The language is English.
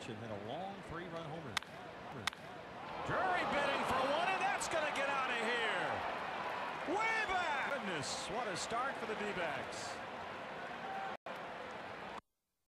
and hit a long 3-run homer. Drury bidding for one, and that's going to get out of here. Way back. Goodness, what a start for the D-backs.